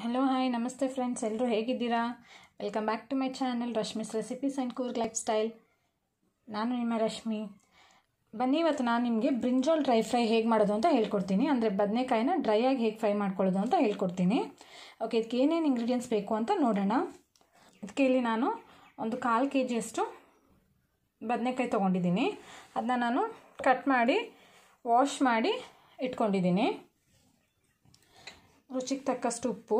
Hello hi ನಮಸ್ತೆ friends, ಎಲ್ಲರೂ ಹೇಗಿದ್ದೀರಾ? Welcome back to my channel Rashmi's recipes and Coorg lifestyle. ನಾನು ನಿಮ್ಮ ರಶ್ಮಿ. ಬನ್ನಿ, ಇವತ್ತು ನಾನು ನಿಮಗೆ ಬ್ರಿಂಜಾಲ್ ಡ್ರೈ ಫ್ರೈ ಹೇಗೆ ಮಾಡೋದು ಅಂತ ಹೇಳ್ಕೊಡ್ತೀನಿ. ಅಂದರೆ ಬದನೆಕಾಯಿನ ಡ್ರೈಯಾಗಿ ಹೇಗೆ ಫ್ರೈ ಮಾಡ್ಕೊಳ್ಳೋದು ಅಂತ ಹೇಳ್ಕೊಡ್ತೀನಿ. ಓಕೆ, ಇದಕ್ಕೆ ಏನೇನು ಇಂಗ್ರೀಡಿಯೆಂಟ್ಸ್ ಬೇಕು ಅಂತ ನೋಡೋಣ. ಇದಕ್ಕೆ ಇಲ್ಲಿ ನಾನು ಒಂದು 1/4 kg ಬದನೆಕಾಯಿ ತೊಗೊಂಡಿದ್ದೀನಿ. ಅದನ್ನ ನಾನು ಕಟ್ ಮಾಡಿ ವಾಶ್ ಮಾಡಿ ಇಟ್ಕೊಂಡಿದ್ದೀನಿ. ರುಚಿಗೆ ತಕ್ಕಷ್ಟು ಉಪ್ಪು,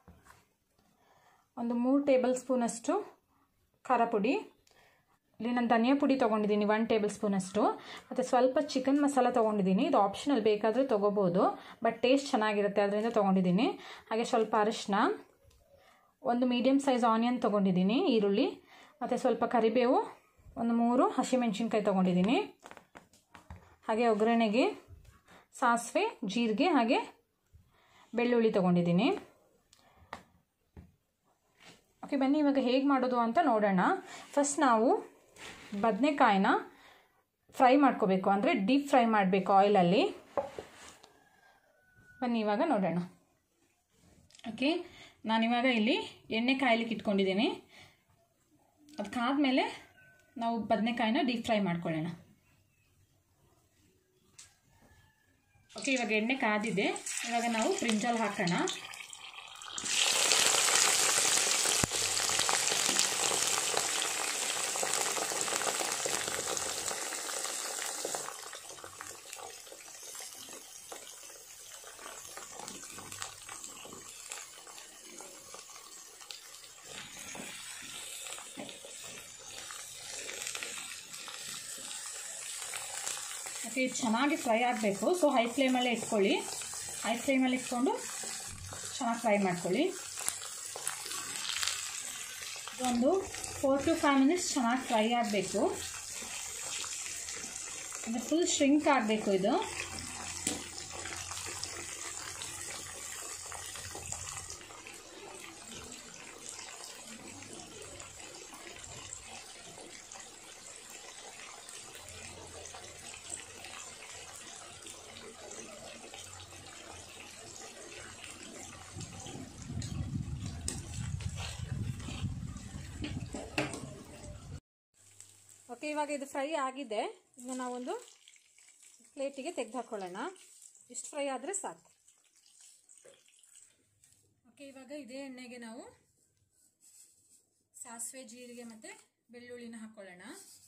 ಒಂದು 3 ಟೇಬಲ್ ಸ್ಪೂನಷ್ಟು ಖಾರ ಪುಡಿ, ಇಲ್ಲಿ ನಾನು ಧನಿಯಾ ಪುಡಿ ತೊಗೊಂಡಿದ್ದೀನಿ 1 ಟೇಬಲ್ ಸ್ಪೂನಷ್ಟು, ಮತ್ತು ಸ್ವಲ್ಪ ಚಿಕನ್ ಮಸಾಲ ತೊಗೊಂಡಿದ್ದೀನಿ. ಇದು ಆಪ್ಷನಲ್, ಬೇಕಾದರೆ ತೊಗೋಬೋದು, ಬಟ್ ಟೇಸ್ಟ್ ಚೆನ್ನಾಗಿರುತ್ತೆ ಅದರಿಂದ ತೊಗೊಂಡಿದ್ದೀನಿ. ಹಾಗೆ ಸ್ವಲ್ಪ ಅರಿಶಿನ, ಒಂದು ಮೀಡಿಯಮ್ ಸೈಜ್ ಆನಿಯನ್ ತೊಗೊಂಡಿದ್ದೀನಿ, ಈರುಳ್ಳಿ, ಮತ್ತು ಸ್ವಲ್ಪ ಕರಿಬೇವು, ಒಂದು 3 ಹಸಿಮೆಣಸಿನ್ಕಾಯಿ ತೊಗೊಂಡಿದ್ದೀನಿ. ಹಾಗೆ ಒಗ್ಗರಣೆಗೆ ಸಾಸಿವೆ, ಜೀರಿಗೆ, ಹಾಗೆ ಬೆಳ್ಳುಳ್ಳಿ ತೊಗೊಂಡಿದ್ದೀನಿ. ಓಕೆ, ಬನ್ನಿ ಇವಾಗ ಹೇಗೆ ಮಾಡೋದು ಅಂತ ನೋಡೋಣ. ಫಸ್ಟ್ ನಾವು ಬದನೆಕಾಯಿನ ಫ್ರೈ ಮಾಡ್ಕೋಬೇಕು, ಅಂದರೆ ಡೀಪ್ ಫ್ರೈ ಮಾಡಬೇಕು ಆಯಿಲಲ್ಲಿ. ಬನ್ನಿ ಇವಾಗ ನೋಡೋಣ. ಓಕೆ, ನಾನಿವಾಗ ಇಲ್ಲಿ ಎಣ್ಣೆ ಕಾಯಲಿಕ್ಕೆ ಇಟ್ಕೊಂಡಿದ್ದೀನಿ. ಅದಕ್ಕಾದ್ಮೇಲೆ ನಾವು ಬದನೆಕಾಯಿನ ಡೀಪ್ ಫ್ರೈ ಮಾಡ್ಕೊಳ್ಳೋಣ. ಓಕೆ, ಇವಾಗ ಎಣ್ಣೆ ಕಾದಿದೆ. ಇವಾಗ ನಾವು ಬ್ರಿಂಜಾಲ್ ಹಾಕೋಣ. ಓಕೆ, ಇದು ಚೆನ್ನಾಗಿ ಫ್ರೈ ಆಗಬೇಕು. ಸೊ ಹೈ ಫ್ಲೇಮಲ್ಲೇ ಇಟ್ಕೊಳ್ಳಿ. ಹೈ ಫ್ಲೇಮಲ್ಲಿ ಇಟ್ಕೊಂಡು ಚೆನ್ನಾಗಿ ಫ್ರೈ ಮಾಡ್ಕೊಳ್ಳಿ. ಒಂದು 4 to 5 ಮಿನಿಟ್ಸ್ ಚೆನ್ನಾಗಿ ಫ್ರೈ ಆಗಬೇಕು. ಅಂದರೆ ಫುಲ್ ಶ್ರಿಂಕ್ ಆಗಬೇಕು ಇದು. ಓಕೆ, ಇವಾಗ ಇದು ಫ್ರೈ ಆಗಿದೆ. ಇದನ್ನ ನಾವೊಂದು ಪ್ಲೇಟಿಗೆ ತೆಗೆದು ಹಾಕೊಳ್ಳೋಣ. ಇಷ್ಟು ಫ್ರೈ ಆದರೆ ಸಾಕು. ಓಕೆ, ಇವಾಗ ಇದೇ ಎಣ್ಣೆಗೆ ನಾವು ಸಾಸಿವೆ, ಜೀರಿಗೆ ಮತ್ತು ಬೆಳ್ಳುಳ್ಳಿನ ಹಾಕೊಳ್ಳೋಣ.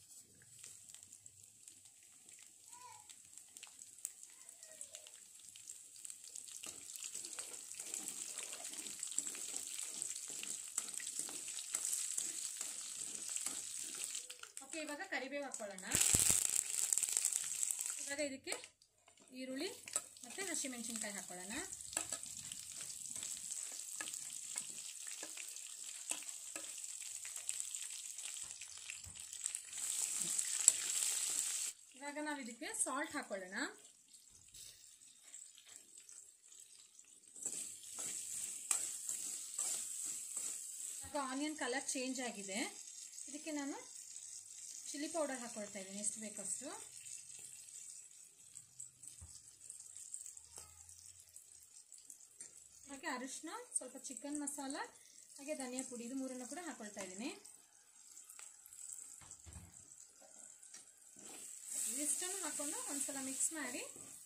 ಓಕೆ, ಇವಾಗ ಕರಿಬೇವು ಹಾಕೊಳ್ಳೋಣ. ಇವಾಗ ಇದಕ್ಕೆ ಈರುಳ್ಳಿ ಮತ್ತು ಹಸಿಮೆಣಸಿನ್ಕಾಯಿ ಹಾಕೊಳ್ಳೋಣ. ಇವಾಗ ನಾವು ಇದಕ್ಕೆ ಸಾಲ್ಟ್ ಹಾಕೊಳ್ಳೋಣ. ಇವಾಗ ಆನಿಯನ್ ಕಲರ್ ಚೇಂಜ್ ಆಗಿದೆ. ಇದಕ್ಕೆ ನಾನು ಚಿಲ್ಲಿ ಪೌಡರ್ ಹಾಕೊಳ್ತಾ ಇದ್ದೀನಿ, ಎಷ್ಟು ಬೇಕಷ್ಟು. ಹಾಗೆ ಅರಿಶಿನ, ಸ್ವಲ್ಪ ಚಿಕನ್ ಮಸಾಲ, ಹಾಗೆ ಧನಿಯಾ ಪುಡಿ, ಇದು 3 ಕೂಡ ಹಾಕೊಳ್ತಾ ಇದ್ದೀನಿ. ಇಷ್ಟನ್ನು ಹಾಕೊಂಡು ಒಂದ್ಸಲ ಮಿಕ್ಸ್ ಮಾಡಿ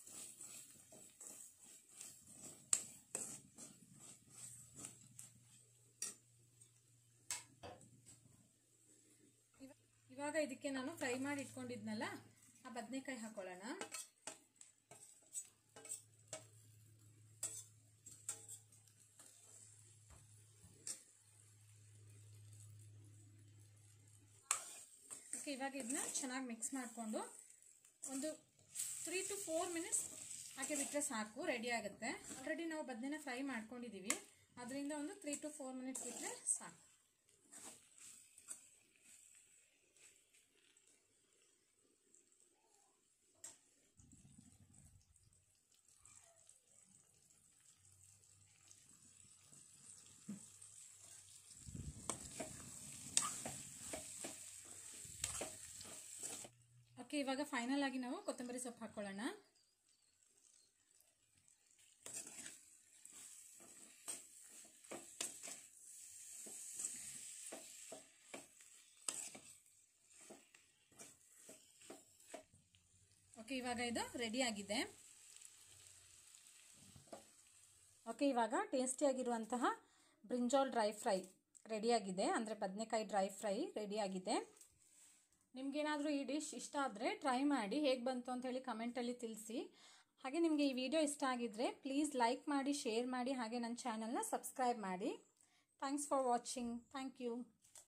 ಇವಾಗ ಇದಕ್ಕೆ ನಾನು ಫ್ರೈ ಮಾಡಿ ಇಟ್ಕೊಂಡಿದ್ನಲ್ಲ ಆ ಬದನೆಕಾಯಿ ಹಾಕೊಳ್ಳೋಣ. ಓಕೆ, ಇವಾಗ ಇದನ್ನ ಚೆನ್ನಾಗಿ ಮಿಕ್ಸ್ ಮಾಡಿಕೊಂಡು ಒಂದು 3 to 4 ಮಿನಿಟ್ಸ್ ಹಾಗೆ ಬಿಟ್ಟರೆ ಸಾಕು, ರೆಡಿ ಆಗುತ್ತೆ. ಆಲ್ರೆಡಿ ನಾವು ಬದನೆನ ಫ್ರೈ ಮಾಡ್ಕೊಂಡಿದ್ದೀವಿ, ಅದರಿಂದ ಒಂದು 3 to 4 ಮಿನಿಟ್ಸ್ ಬಿಟ್ಟರೆ ಸಾಕು. ಓಕೆ, ಇವಾಗ ಫೈನಲ್ ಆಗಿ ನಾವು ಕೊತ್ತಂಬರಿ ಸೊಪ್ಪು ಹಾಕೊಳ್ಳೋಣ. ಓಕೆ, ಇವಾಗ ಇದು ರೆಡಿ ಆಗಿದೆ. ಓಕೆ, ಇವಾಗ ಟೇಸ್ಟಿಯಾಗಿರುವಂತಹ ಬ್ರಿಂಜಾಲ್ ಡ್ರೈ ಫ್ರೈ ರೆಡಿಯಾಗಿದೆ, ಅಂದರೆ ಬದನೆಕಾಯಿ ಡ್ರೈ ಫ್ರೈ ರೆಡಿಯಾಗಿದೆ. ನಿಮಗೇನಾದರೂ ಈ ಡಿಶ್ ಇಷ್ಟ ಆದರೆ ಟ್ರೈ ಮಾಡಿ, ಹೇಗೆ ಬಂತು ಅಂತ ಹೇಳಿ ಕಮೆಂಟಲ್ಲಿ ತಿಳಿಸಿ. ಹಾಗೆ ನಿಮಗೆ ಈ ವಿಡಿಯೋ ಇಷ್ಟ ಆಗಿದ್ದರೆ ಪ್ಲೀಸ್ ಲೈಕ್ ಮಾಡಿ, ಶೇರ್ ಮಾಡಿ, ಹಾಗೆ ನನ್ನ ಚಾನಲ್ನ ಸಬ್ಸ್ಕ್ರೈಬ್ ಮಾಡಿ. Thanks for watching. Thank you.